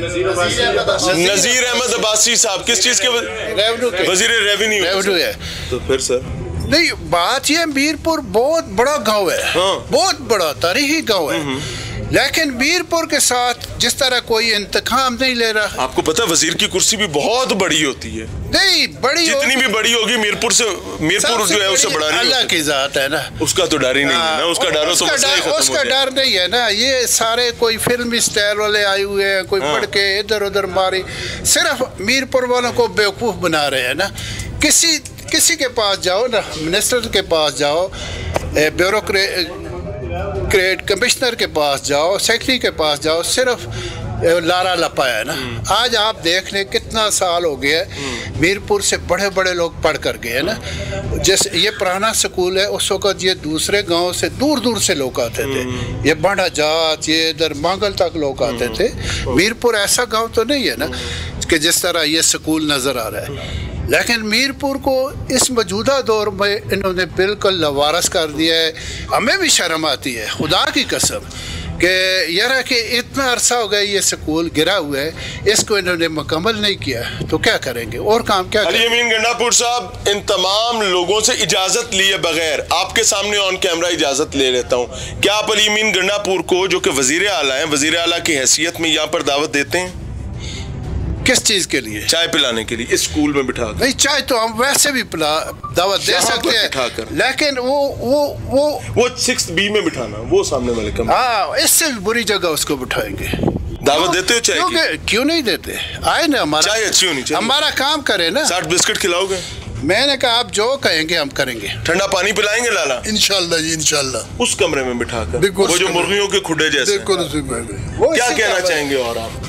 नजीर अहमद अब्बासी साहब। किस चीज के वजीर? रेवेन्यू। रेवेन्यू है। तो फिर सर नहीं, बात ये मीरपुर बहुत बड़ा गांव है, हाँ। बहुत बड़ा तारीखी गांव है, लेकिन मीरपुर के साथ जिस तरह कोई इंतकाम नहीं ले रहा। आपको पता है वजीर की कुर्सी भी बहुत बड़ी होती है। नहीं बड़ी, जितनी भी बड़ी होगी मीरपुर से, मीरपुर जो है उससे बड़ा नहीं। अल्लाह की जात है ना, उसका तो डर ही नहीं है ना, उसका डर उसका डर उसका डर नहीं है ना। ये सारे कोई फिल्मी स्टाइल वाले आए हुए हैं, कोई पढ़ के इधर उधर मारी, सिर्फ मीरपुर वालों को बेवकूफ बना रहे हैं ना। किसी किसी के पास जाओ ना, मिनिस्टर के पास जाओ, ब्यूरोक्रेट कमिश्नर के पास जाओ, सेक्रेटरी के पास जाओ, सिर्फ लारा लपा है ना। आज आप देख लें कितना साल हो गया मीरपुर से बड़े बड़े लोग पढ़ कर गए ना। जैसे ये पुराना स्कूल है, उस वक़्त ये दूसरे गांव से दूर दूर से लोग आते थे, ये बांडा जात, ये इधर मांगल तक लोग आते थे। मीरपुर ऐसा गांव तो नहीं है ना कि जिस तरह ये स्कूल नज़र आ रहा है, लेकिन मीरपुर को इस मौजूदा दौर में इन्होंने बिल्कुल लवारस कर दिया है। हमें भी शर्म आती है खुदा की कसम कि यार कि इतना अरसा हो गया ये स्कूल गिरा हुआ है, इसको इन्होंने मुकम्मल नहीं किया तो क्या करेंगे और काम क्या अली अमीन गंडापुर साहब, इन तमाम लोगों से इजाजत लिए बगैर आपके सामने ऑन कैमरा इजाजत ले लेता हूँ, क्या आप अली अमीन गंडापुर को जो कि वजीर आला हैं, वजीर आला की हैसियत में यहाँ पर दावत देते हैं? किस चीज के लिए? चाय पिलाने के लिए, इस स्कूल में बिठा कर। नहीं, चाय तो हम वैसे भी पिला दावत दे सकते हैं, लेकिन वो वो वो वो सिक्स बी में बिठाना, वो सामने वाले कमरे। हाँ, इससे भी बुरी जगह उसको बिठाएंगे। दावत देते हो चाय की? क्यों नहीं देते? आए ना, हमारा चाय अच्छी होनी चाहिए, हमारा काम करे ना। साठ बिस्किट खिलाओगे? मैंने कहा आप जो कहेंगे हम करेंगे। ठंडा पानी पिलाएंगे लाला? इंशाल्लाह जी, इंशाल्लाह। उस कमरे में बिठाकर, वो जो मुर्गियों के खुडे जैसे। क्या कहना चाहेंगे और आप?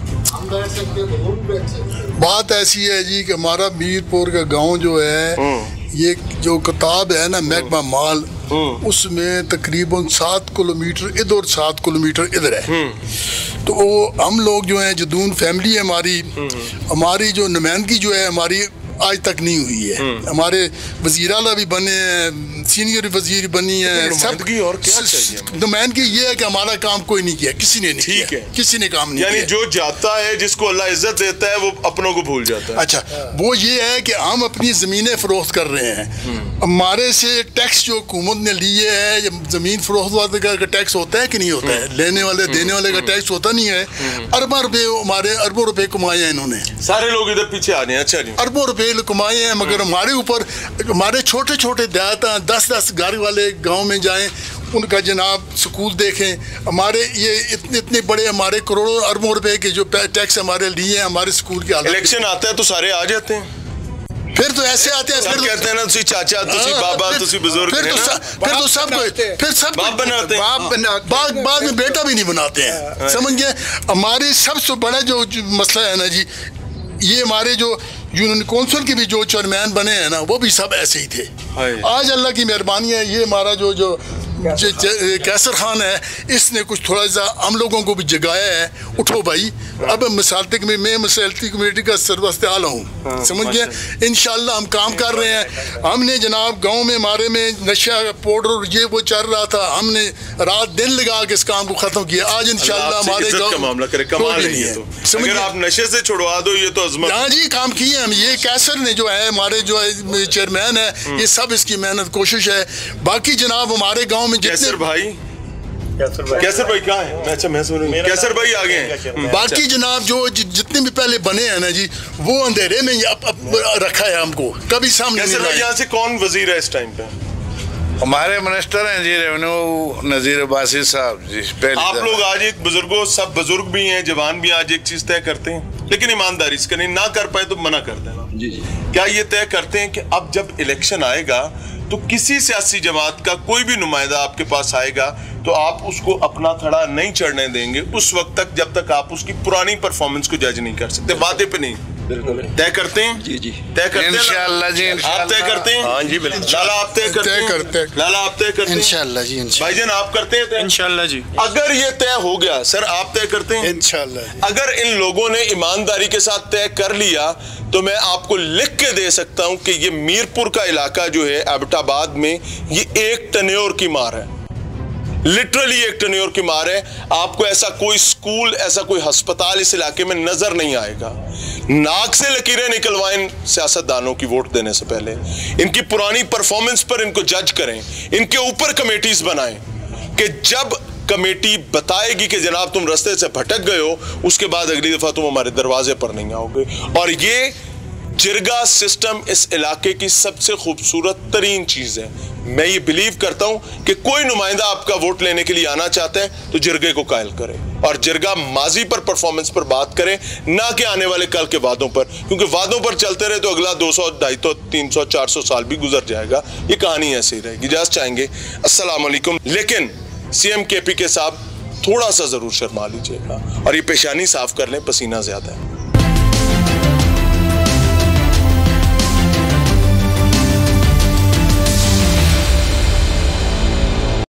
बात ऐसी है जी कि हमारा मीरपुर का गांव जो है, ये जो किताब है ना महकमा माल, उसमें तकरीबन सात किलोमीटर इधर और सात किलोमीटर इधर है। तो हम लोग जो हैं जदून फैमिली है हमारी, हमारी जो नुमाइंदगी जो है हमारी आज तक नहीं हुई है। हमारे वजीर आला भी बने हैं, सीनियर वजीर बनी है, सब और क्या चाहिए? नुमाइंदगी ये है कि हमारा काम कोई नहीं किया, किसी ने नहीं ठीक किया, है, किसी ने काम नहीं यानी किया। जो जाता है, जिसको अल्लाह इज्जत देता है, वो अपनों को भूल जाता है। अच्छा, वो ये है कि हम अपनी जमीनें फरोख्त कर रहे हैं, हमारे से टैक्स जो हुकूमत ने लिए है, जमीन फरोख्त वाले का टैक्स होता है कि नहीं होता है? लेने वाले देने वाले का टैक्स होता नहीं है। अरबों रुपए हमारे अरबों रुपए कमाए हैं इन्होंने, सारे लोग इधर पीछे आ रहे हैं। अच्छा जी, अरबों रुपए कमाए हैं, मगर हमारे ऊपर हमारे छोटे छोटे देहात दस दस घर वाले गांव में जाएं, उनका जनाब स्कूल देखें, हमारे ये इतने इतने बड़े हमारे करोड़ों अरबों रुपए के जो टैक्स हमारे लिए हैं, हमारे स्कूल के हालत। इलेक्शन आता है तो सारे आ जाते हैं, फिर तो ऐसे आते हैं, फिर कहते हैं ना तुसी चाचा, तुसी बाबा, तुसी बुजुर्ग, फिर तो फिर तो सब फिर सब बाप बनाते हैं, बाद बाद में बेटा भी नहीं बनाते हैं, समझ गए? हमारी सबसे बड़ा जो मसला है ना जी, ये हमारे जो यूनियन काउंसिल के भी जो चेयरमैन बने हैं ना, वो भी सब ऐसे ही थे। आज अल्लाह की मेहरबानी है, ये हमारा जो जो कैसर खान है, इसने कुछ थोड़ा सा हम लोगों को भी जगाया है, उठो भाई, अब मिसालती में मैं मिसालती कमेटी का सरवस्त आला हूँ, समझ गए? इंशाल्लाह हम काम कर रहे हैं। हमने जनाब गांव में हमारे में नशा पाउडर ये वो चल रहा था, हमने रात दिन लगा के इस काम को खत्म किया। आज इंशाल्लाह हमारे गाँव का मामला करे, कमाल नहीं है। अगर आप नशे से छुड़वा दो ये तो अजमत। हाँ जी, काम किए हम। ये कैसर ने जो है हमारे जो चेयरमैन है, ये सब इसकी मेहनत कोशिश है। बाकी जनाब हमारे गाँव में कैसर भाई, कैसर भाई कहाँ है? अच्छा, मैं सुन रहा हूँ कैसर भाई आ गए हैं। बाकी जनाब जो जितने भी पहले बने हैं ना जी, वो अंधेरे में अप, अप, रखा है हमको, कभी सामने कैसर भाई यहाँ से कौन वजीर है इस टाइम पे? हमारे मिनिस्टर हैं जी रेवेन्यू नजीर अब्बासी साहब जी। आप लोग आज एक बुजुर्गों, सब बुजुर्ग भी हैं, जवान भी, आज एक चीज तय करते हैं, लेकिन ईमानदारी से करें, ना कर पाए तो मना कर देना जी जी। क्या ये तय करते हैं कि अब जब इलेक्शन आएगा तो किसी सियासी जमात का कोई भी नुमाइंदा आपके पास आएगा तो आप उसको अपना थड़ा नहीं चढ़ने देंगे उस वक्त तक जब तक आप उसकी पुरानी परफॉर्मेंस को जज नहीं कर सकते? वादे पे नहीं, तय करते हैं जी जी, तय करते हैं इंशाल्लाह जी। आप तय करते हैं? हाँ जी बिल्कुल। लाला आप तय करते हैं? लाला आप तय करते हैं? इंशाल्लाह जी। भाईजान आप करते हैं? इंशाल्लाह जी। अगर ये तय हो गया, सर आप तय करते हैं? इंशाल्लाह। अगर इन लोगों ने ईमानदारी के साथ तय कर लिया तो मैं आपको लिख के दे सकता हूं कि ये मीरपुर का इलाका जो है एबटाबाद में, ये एक टन्योर की मार है, लिटरली एक टन्योर की मार है। आपको ऐसा कोई स्कूल, ऐसा कोई अस्पताल इस इलाके में नजर नहीं आएगा। नाक से लकीरें निकलवाएं सियासतदानों की वोट देने से पहले, इनकी पुरानी परफॉर्मेंस पर इनको जज करें, इनके ऊपर कमेटीज बनाएं कि जब कमेटी बताएगी कि जनाब तुम रास्ते से भटक गए हो, उसके बाद अगली दफा तुम हमारे दरवाजे पर नहीं आओगे। और ये जिरगा सिस्टम इस इलाके की सबसे खूबसूरत तरीन चीज है। मैं ये बिलीव करता हूं कि कोई नुमाइंदा आपका वोट लेने के लिए आना चाहता है तो जिरगे को कायल करे और जिरगा माजी पर परफॉर्मेंस पर बात करे, ना कि आने वाले कल के वादों पर, क्योंकि वादों पर चलते रहे तो अगला दो सौ ढाई सौ तीन सौ चार सौ साल भी गुजर जाएगा। ये कहानी ऐसी रहेगी। इजाज़त चाहेंगे। अस्सलाम वालेकुम। लेकिन सीएम केपी के साहब थोड़ा सा जरूर शर्मा लीजिएगा और ये पेशानी साफ कर लें, पसीना ज्यादा है।